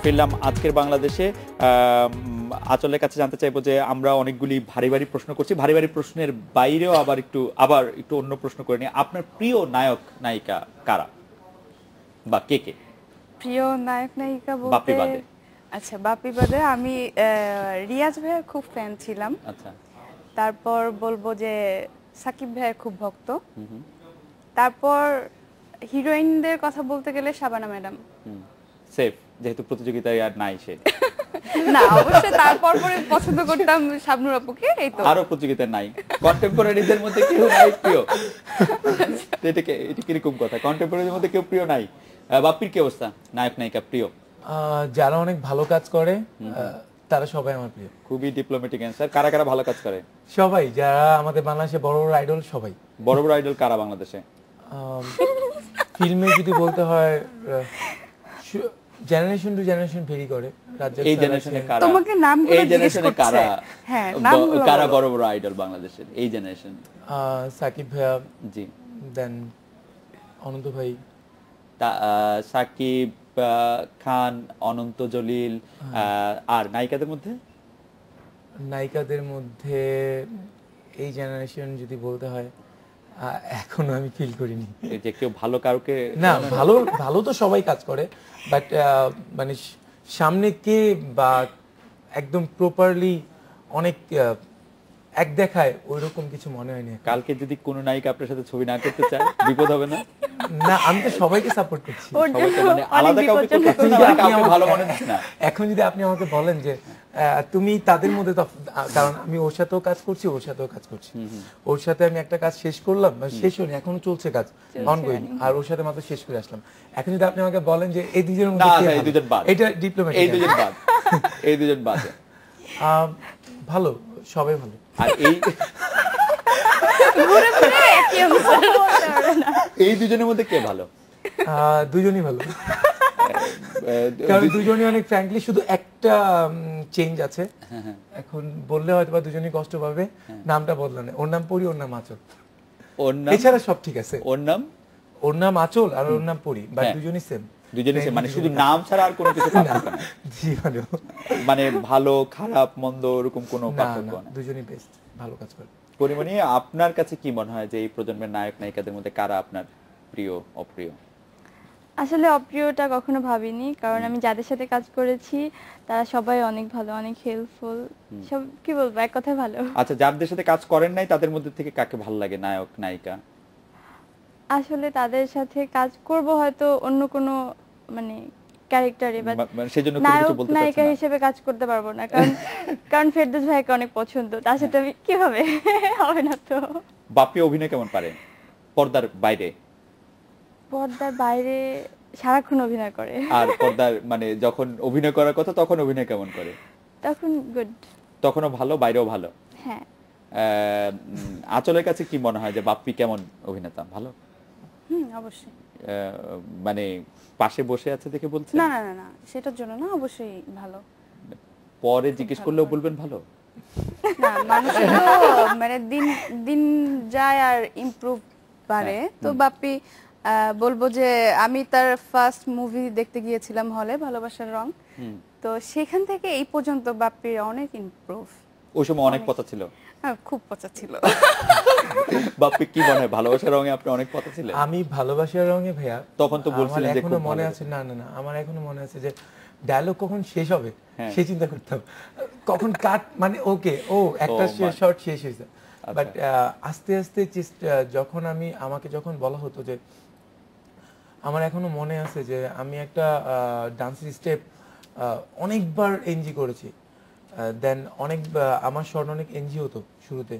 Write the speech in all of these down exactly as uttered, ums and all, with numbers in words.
ফিরলাম আজকের বাংলাদেশে। আঁচলের কাছে জানতে চাইবো যে আমরা অনেকগুলি ভারী ভারী প্রশ্ন করছি, ভারী ভারী প্রশ্নের বাইরেও আবার একটু আবার একটু অন্য প্রশ্ন করে নিই। আপনার প্রিয় নায়ক নায়িকা কারা বা কে কে? প্রিয় নায়ক নায়িকা বাপি বলতে বাদে। আচ্ছা বাপি বাদে আমি রিয়াজ ভাইয়ের খুব ফ্যান ছিলাম। আচ্ছা। তারপর বলবো যে সাকিব ভাইয়ের খুব ভক্ত। তারপর হিরোইনদের কথা বলতে গেলে শাবানা ম্যাডাম। সেফ, যেহেতু প্রতিযোগিতায় আর নাই সে। না অবশ্যই তারপর পরে পছন্দ করতাম শাবনূর আপুকে। এই তো আরো প্রতিযোগিতায় নাই, কন্টেম্পোরারিদের মধ্যে কেউ নাই প্রিয়? এটা কি এটা কিরকম কথা? কন্টেম্পোরারিদের মধ্যে কেউ প্রিয় নাই? বাপির কি অবস্থা, নায়ক নায়িকা প্রিয়? যারা অনেক ভালো কাজ করে তারা সবাই আমার প্রিয়। খুবই ডিপ্লোম্যাটিক অ্যানসার। কারা কারা ভালো কাজ করে? সবাই, যারা আমাদের বাংলাদেশে বড় বড় আইডল সবাই। বড় বড় আইডল কারা বাংলাদেশে? ফিল্মে যদি বলতে হয় জেনারেশন টু জেনারেশন ভেরি করে। এই জেনারেশনে কারা? তোমাকে নামগুলো এই জেনারেশনে কারা? হ্যাঁ নামগুলো কারা বড় বড় আইডল বাংলাদেশের এই জেনারেশন? সাকিব ভাইয়া, জি, দেন অনন্ত ভাই, সাকিব খান, অনন্ত জলিল। আর নায়িকাদের মধ্যে? নায়িকাদের মধ্যে এই জেনারেশন যদি বলতে হয় এখনো আমি ফিল করিনি যে কেউ ভালো কাউকে। না, ভালো ভালো তো সবাই কাজ করে, বাট মানে সামনে কে বা একদম প্রপারলি অনেক এক দেখায় ওইরকম কিছু মনে হয়নি। কালকে যদি কোনো নায়িকা আপনার সাথে ছবি না করতে চায় বিপদ হবে না? না, আমি তো সবাইকে সাপোর্ট করছি। মানে আলাদা কাউকে করতে না, কাউকে ভালো মনে হচ্ছে না। এখন যদি আপনি আমাকে বলেন যে তুমি তাদের মধ্যে, কারণ আমি ওর সাথেও কাজ করছি, ওর সাথেও কাজ করছি, ওর সাথে আমি একটা কাজ শেষ করলাম, শেষ হয়নি, এখনো চলছে কাজ অনগোয়িং, আর ওর সাথে মাত্র শেষ করে আসলাম। এখন যদি আপনি আমাকে বলেন যে এই দুজনের মধ্যে কে, এই দুজন বাদ, এটা ডিপ্লোম্যাটিক, এই দুজন বাদ, এই দুজন বাদ ভালো, সবাই ভালো। আর এই ঘুরে ঘুরে একই অবস্থা। এই দুজনের মধ্যে কে ভালো? দুজনই ভালো, কারণ দুজনই অনেক ফ্র্যাঙ্কলি, শুধু একটা চেঞ্জ আছে, এখন বললে হয়তো বা দুজনই কষ্ট পাবে, নামটা বদলানো। ওর নাম পরি, ওর নাম আঁচল। ওর নাম, এছাড়া সব ঠিক আছে। ওর নাম ওর নাম আঁচল আর ওর নাম পরি, বাট দুজনই সেম। দুজনই সেম, মানে শুধু নাম ছাড়া আর কোনো কিছু পার্থক্য না। জি, ভালো, মানে ভালো খারাপ মন্দ এরকম কোনো পার্থক্য না, দুজনই বেস্ট, ভালো কাজ করে। পরিমণি, আপনার কাছে কি মনে হয় যে এই প্রজন্মের নায়ক নায়িকাদের মধ্যে কারা আপনার প্রিয় অপ্রিয়? আসলে অপ্রিয়টা কখনো ভাবিনি, কারণ আমি যাদের সাথে কাজ করেছি তারা সবাই অনেক ভালো, অনেক হেল্পফুল, সব কি বলবো, এক কথায় ভালো। আচ্ছা, যাদের সাথে কাজ করেন নাই তাদের মধ্যে থেকে কাকে ভালো লাগে, নায়ক নায়িকা? আসলে তাদের সাথে কাজ করব হয়তো অন্য কোনো মানে ক্যারেক্টারে, বাট সেজন্য কোনো কিছু বলতে পারছি না, নায়িকা হিসেবে কাজ করতে পারবো না, কারণ কারণ ফেরদৌস ভাইকে অনেক পছন্দ, তার সাথে আমি কিভাবে হবে না তো। বাপি অভিনয় কেমন পারে পর্দার বাইরে? পর্দার বাইরে সারাক্ষণ অভিনয় করে। আর পর্দার মানে যখন অভিনয় করার কথা তখন অভিনয় কেমন করে? তখন গুড, তখনও ভালো, বাইরেও ভালো। হ্যাঁ। আঁচলের কাছে কি মনে হয় যে বাপ্পি কেমন অভিনেতা? ভালো? হুম, অবশ্যই। মানে পাশে বসে আছে দেখে বলছেন? না না না, সেটার জন্য না, অবশ্যই ভালো। পরে জিজ্ঞেস করলেও বলবেন ভালো? না, মানুষ তো মানে দিন দিন যায় আর ইমপ্রুভ বাড়ে, তো বাপ্পি বলবো যে আমি তার ফার্স্ট মুভি দেখতে গিয়েছিলাম হলে, ভালোবাসার রং, তো সেখান থেকে এই পর্যন্ত বাপ্পির অনেক ইমপ্রুভ। ওই সময় অনেক পচা ছিল? হ্যাঁ, খুব পচা ছিল। বাপ্পি কি মনে হয় ভালোবাসার রঙে আপনি অনেক পচা ছিলেন? আমি ভালোবাসার রঙে ভাইয়া তখন তো বলছিলেন যে এখনো মনে আছে, না না না আমার এখনো মনে আছে যে ডায়লগ কখন শেষ হবে সেই চিন্তা করতাম, কখন কাট, মানে ওকে ও একটা শর্ট শেষ হয়েছে, বাট আস্তে আস্তে যখন আমি আমাকে যখন বলা হতো যে, আমার এখনো মনে আছে যে আমি একটা ডান্সের স্টেপ অনেকবার এনজি করেছি, দেন অনেক আমার শর্ট অনেক এনজি হতো শুরুতে,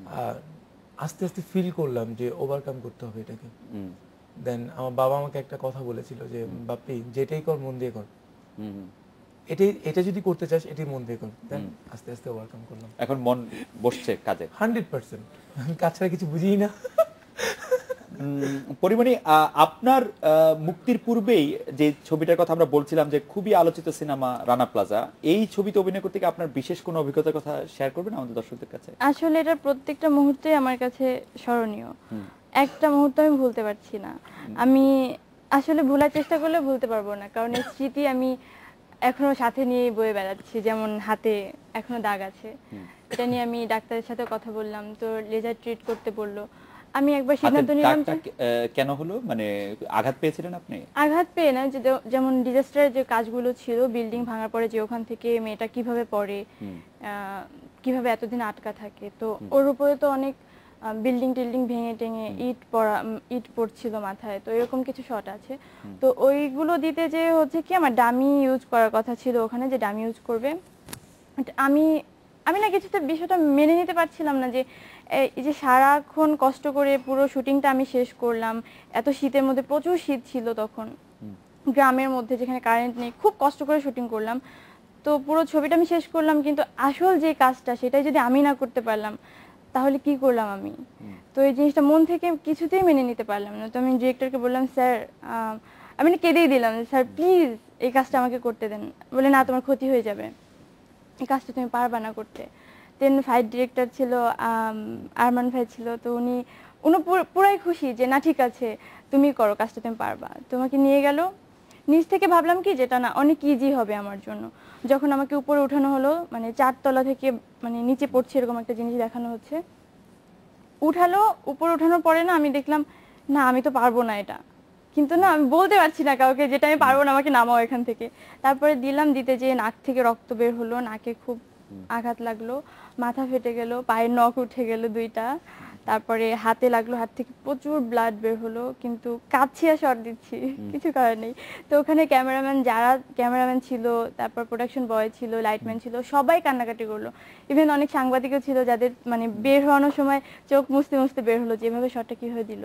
আস্তে আস্তে ফিল করলাম যে ওভারকাম করতে হবে এটাকে। দেন আমার বাবা আমাকে একটা কথা বলেছিল যে, বাপ্পি যেটাই কর মন দিয়ে কর, এটাই এটা যদি করতে চাস এটাই মন দিয়ে কর। দেন আস্তে আস্তে ওভারকাম করলাম, এখন মন বসছে কাজে হান্ড্রেড পার্সেন্ট। আমি কাজ ছাড়া কিছু বুঝিই না। পরিমণি, আপনার মুক্তির পূর্বেই যে ছবিটার কথা আমরা বলছিলাম যে খুবই আলোচিত সিনেমা রানা প্লাজা, এই ছবিতে অভিনয় করতে গিয়ে আপনার বিশেষ কোনো অভিজ্ঞতার কথা শেয়ার করবেন আমাদের দর্শকদের কাছে? আসলে এটার প্রত্যেকটা মুহূর্তে আমার কাছে স্মরণীয়, একটা মুহূর্ত আমি ভুলতে পারছি না। আমি আসলে ভোলার চেষ্টা করলে ভুলতে পারবো না, কারণ এই স্মৃতি আমি এখনো সাথে নিয়ে বয়ে বেড়াচ্ছি, যেমন হাতে এখনো দাগ আছে। এটা নিয়ে আমি ডাক্তারের সাথে কথা বললাম, তো লেজার ট্রিট করতে বললো। আমি একবার সিদ্ধান্ত নিলাম। কেন হলো, মানে আঘাত পেয়েছিলেন আপনি? আঘাত পেয়ে না, যেমন ডিজাস্টারের যে কাজগুলো ছিল, বিল্ডিং ভাঙার পরে যে ওখান থেকে মেয়েটা কিভাবে পড়ে, কিভাবে এতদিন আটকা থাকে, তো ওর উপরে তো অনেক বিল্ডিং টিল্ডিং ভেঙে টেঙে ইট পড়া ইট পড়ছিল মাথায়, তো এরকম কিছু শট আছে। তো ওইগুলো দিতে যে হচ্ছে কি আমার ডামি ইউজ করার কথা ছিল ওখানে, যে ডামি ইউজ করবে। আমি আমি না কিছুতে বিষয়টা মেনে নিতে পারছিলাম না, যে এই যে সারাক্ষণ কষ্ট করে পুরো শুটিংটা আমি শেষ করলাম, এত শীতের মধ্যে, প্রচুর শীত ছিল তখন গ্রামের মধ্যে যেখানে কারেন্ট নেই, খুব কষ্ট করে শুটিং করলাম, তো পুরো ছবিটা আমি শেষ করলাম, কিন্তু আসল যে কাজটা সেটাই যদি আমি না করতে পারলাম তাহলে কি করলাম আমি? তো এই জিনিসটা মন থেকে কিছুতেই মেনে নিতে পারলাম না। তো আমি ডিরেক্টরকে বললাম, স্যার আমি না কেঁদেই দিলাম, স্যার প্লিজ এই কাজটা আমাকে করতে দেন। বলে না, তোমার ক্ষতি হয়ে যাবে, এই কাজটা তুমি পারবা না করতে। দেন ফাইট ডিরেক্টর ছিল আরমান ভাই ছিল, তো উনি উনি পুরাই খুশি যে না ঠিক আছে তুমি করো কাজটা, তুমি পারবা। তোমাকে নিয়ে গেল, নিচ থেকে ভাবলাম কি যেটা না অনেক ইজি হবে আমার জন্য। যখন আমাকে উপরে উঠানো হলো, মানে চারতলা থেকে মানে নিচে পড়ছে এরকম একটা জিনিস দেখানো হচ্ছে, উঠালো, উপরে উঠানোর পরে না আমি দেখলাম না আমি তো পারবো না এটা, কিন্তু না আমি বলতে পারছি না কাউকে যেটা আমি পারবো না, আমাকে নামাও এখান থেকে। তারপরে দিলাম, দিতে যেয়ে নাক থেকে রক্ত বের হলো, নাকে খুব আঘাত লাগলো, মাথা ফেটে গেল, পায়ের নখ উঠে গেল দুইটা, তারপরে হাতে লাগলো, হাত থেকে প্রচুর ব্লাড বের হলো, কিন্তু কাঁদছি আর শট দিচ্ছি, কিছু করার নেই। তো ওখানে ক্যামেরাম্যান যারা ক্যামেরাম্যান ছিল, তারপর প্রোডাকশন বয় ছিল, লাইটম্যান ছিল, সবাই কান্নাকাটি করলো। ইভেন অনেক সাংবাদিকও ছিল যাদের মানে বের হওয়ানোর সময় চোখ মুছতে মুছতে বের হলো, যেভাবে শটটা কিভাবে দিল।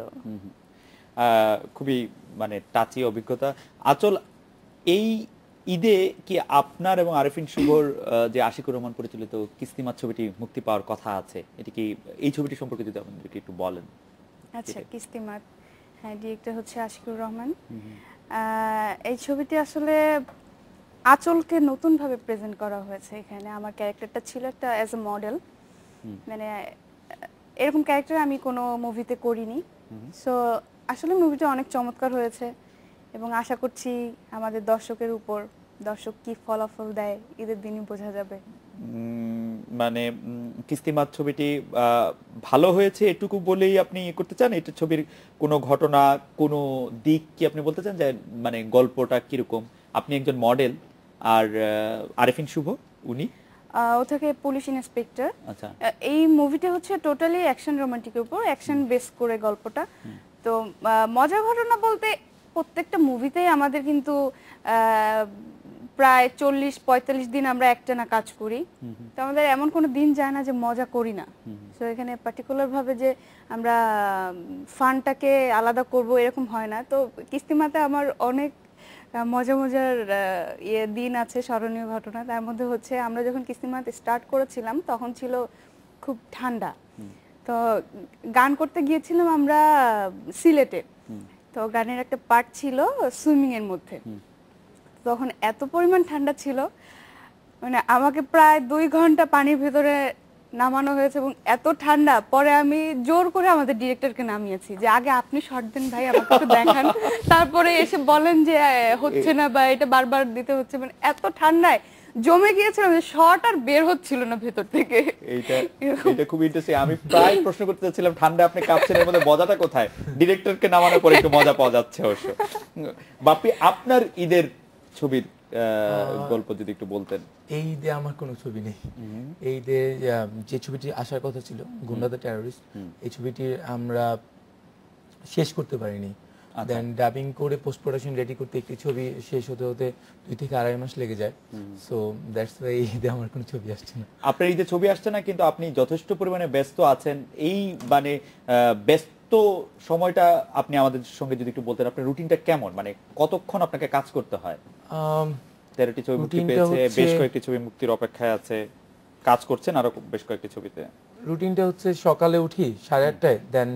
খুবই মানে টাচি অভিজ্ঞতা। আচল, এই ঈদে কি আপনার এবং আরেফিন শুভর যে আশিকুর রহমান পরিচালিত কিস্তিমাত ছবিটি মুক্তি পাওয়ার কথা আছে, এটি কি, এই ছবিটি সম্পর্কে যদি আপনাদেরকে একটু বলেন। আচ্ছা, কিস্তিমাত, হ্যাঁ, ডিরেক্টর হচ্ছে আশিকুর রহমান। এই ছবিটি আসলে আচলকে নতুন ভাবে প্রেজেন্ট করা হয়েছে এখানে। আমার ক্যারেক্টারটা ছিল একটা অ্যাজ এ মডেল, মানে এরকম ক্যারেক্টার আমি কোনো মুভিতে করিনি। সো আসলে মুভিটা অনেক চমৎকার হয়েছে এবং আশা করছি আমাদের দর্শকের উপর দর্শক কি ফলাফল দেয় ঈদের দিনই বোঝা যাবে। মানে কিস্তিমাত ছবিটি ভালো হয়েছে এটুকু বলেই আপনি করতে চান? এটা ছবির কোনো ঘটনা, কোনো দিক কি আপনি বলতে চান, যে মানে গল্পটা কিরকম? আপনি একজন মডেল, আর আরেফিন শুভ উনি ও থেকে পুলিশ ইন্সপেক্টর। আচ্ছা, এই মুভিটা হচ্ছে টোটালি অ্যাকশন রোমান্টিকের উপর, অ্যাকশন বেস করে গল্পটা। তো মজার ঘটনা বলতে প্রত্যেকটা মুভিতেই আমাদের কিন্তু প্রায় চল্লিশ পঁয়তাল্লিশ দিন আমরা একটানা কাজ করি, তো আমাদের এমন কোনো দিন যায় না যে মজা করি না। তো এখানে পার্টিকুলার ভাবে যে আমরা ফানটাকে আলাদা করব এরকম হয় না। তো কিস্তিমাতে আমার অনেক মজা মজার ইয়ে দিন আছে, স্মরণীয় ঘটনা। তার মধ্যে হচ্ছে আমরা যখন কিস্তিমাত স্টার্ট করেছিলাম তখন ছিল খুব ঠান্ডা, তো গান করতে গিয়েছিলাম আমরা সিলেটে। তো গানের একটা পার্ট ছিল সুইমিং এর মধ্যে, তখন এত পরিমাণ ঠান্ডা ছিল, মানে আমাকে প্রায় দুই ঘন্টা পানির ভেতরে নামানো হয়েছে এবং এত ঠান্ডা, পরে আমি জোর করে আমাদের ডিরেক্টরকে নামিয়েছি যে আগে আপনি শর্ট দেন ভাই, আমাকে একটু দেখান, তারপরে এসে বলেন যে হচ্ছে না বা এটা বারবার দিতে হচ্ছে। মানে এত ঠান্ডায় জমে গিয়েছিল, শর্ট আর বের হচ্ছিল না ভেতর থেকে। এইটা এটা খুব ইন্টারেস্টিং। আমি প্রায় প্রশ্ন করতে চাচ্ছিলাম, ঠান্ডা আপনি কাঁপছেন, এর মধ্যে মজাটা কোথায়? ডিরেক্টরকে নামানোর পরে একটু মজা পাওয়া যাচ্ছে অবশ্য। বাপি, আপনার ঈদের ছবির গল্প যদি একটু বলতেন। এই ঈদে আমার কোনো ছবি নেই। এই ঈদে যে ছবিটি আসার কথা ছিল, গুন্ডা দ্য টেররিস্ট, এই ছবিটি আমরা শেষ করতে পারিনি। দেন ডাবিং করে পোস্ট প্রোডাকশন রেডি করতে একটি ছবি শেষ হতে হতে দুই থেকে আড়াই মাস লেগে যায়। সো দ্যাটস ওয়াই এই ঈদে আমার কোনো ছবি আসছে না। আপনার ঈদে ছবি আসছে না, কিন্তু আপনি যথেষ্ট পরিমাণে ব্যস্ত আছেন। এই মানে ব্যস্ত সময়টা আপনি আমাদের সঙ্গে যদি একটু বলতেন, আপনার রুটিনটা কেমন, মানে কতক্ষণ আপনাকে কাজ করতে হয়? তেরোটি ছবি মুক্তি পেয়েছে, বেশ কয়েকটি ছবি মুক্তির অপেক্ষায় আছে, কাজ করছেন আরো বেশ কয়েকটি ছবিতে। রুটিনটা হচ্ছে সকালে উঠি সাড়ে আটটায়, দেন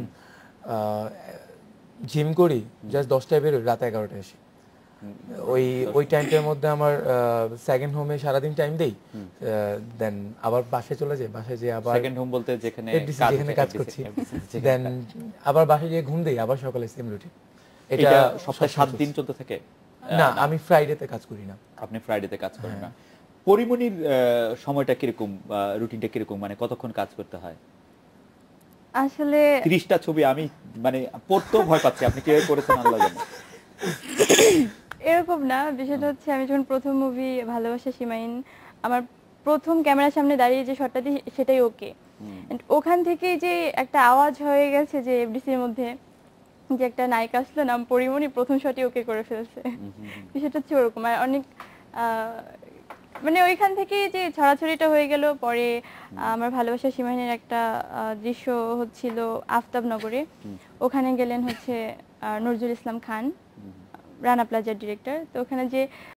জিম করি, জাস্ট দশটায় বেরোই, রাত এগারোটায় আসি। ওই ওই টাইমটার মধ্যে আমার সেকেন্ড হোমে সারাদিন টাইম দেই, দেন আবার বাসায় চলে যাই। বাসায় যেয়ে আবার সেকেন্ড হোম বলতে যেখানে যেখানে কাজ করছি, দেন আবার বাসায় গিয়ে ঘুম দেই, আবার সকালে সেম রুটিন। এটা সপ্তাহে সাত দিন চলতে থাকে? না আমি ফ্রাইডেতে কাজ করি না। আপনি ফ্রাইডেতে কাজ করেন না। পরিমণির আহ, সময়টা কিরকম, রুটিনটা কিরকম, মানে কতক্ষণ কাজ করতে হয়? আসলে ত্রিশটা ছবি আমি মানে পড়তেও ভয় পাচ্ছি, আপনি কিভাবে করেছেন আল্লাহ জানে। এরকম না, বিষয়টা হচ্ছে আমি যখন প্রথম মুভি ভালোবাসা সীমাহীন আমার প্রথম ক্যামেরার সামনে দাঁড়িয়ে যে শটটা দিই সেটাই ওকে, ওখান থেকেই যে একটা আওয়াজ হয়ে গেছে যে এফডিসির মধ্যে যে একটা নায়িকা আসলো নাম পরিমণি, প্রথম শটই ওকে করে ফেলছে। বিষয়টা হচ্ছে ওরকম। আর অনেক আহ, মানে ওইখান থেকেই যে ছড়াছড়িটা হয়ে গেল। পরে আমার ভালোবাসা সীমাহীনের একটা আহ, দৃশ্য হচ্ছিল আফতাবনগরে, ওখানে গেলেন হচ্ছে আহ, নজরুল ইসলাম খান, রানা প্লাজার ডিরেক্টর। তো ওখানে যে